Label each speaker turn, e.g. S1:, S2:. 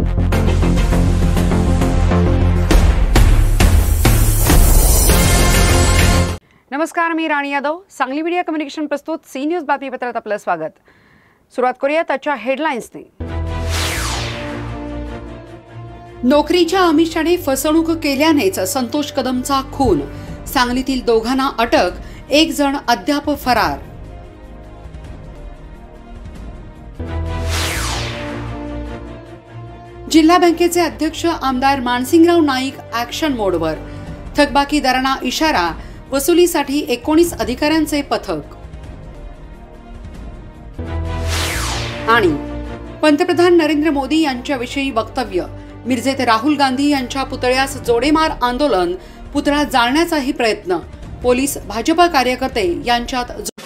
S1: नमस्कार, मी Rani Yadav. Sangli media communication प्रस्तुत सी न्यूज बातमीपत्रात आपलं स्वागत. सुरुवात करूया त्याच्या हेडलाईन्सने. नोकरीच्या आमिषाने फसवणूक केल्यानेच संतोष कदमचा खून. सांगलीतील दोघांना अटक, एक जण अद्याप फरार. जिल्हा बँकेचे अध्यक्ष आमदार मानसिंगराव नाईक ॲक्शन मोडवर. थकबाकीदारांना इशारा, वसुलीसाठी 19 अधिकाऱ्यांचे पथक. आणि पंतप्रधान नरेंद्र मोदी यांच्याविषयी वक्तव्य. मिरजेत राहुल गांधी यांच्या पुतळ्यास जोडेमार आंदोलन, पुतळा जाळण्याचाही प्रयत्न. पोलीस भाजपा कार्यकर्ते यांच्यात